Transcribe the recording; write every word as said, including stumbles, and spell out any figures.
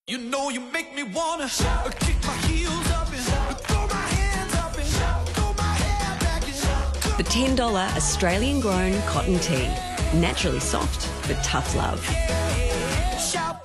You know you make me wanna kick my heels up and throw my hands up and throw my hair back and The ten dollar Australian-grown cotton tee. Naturally soft, but tough love. shout.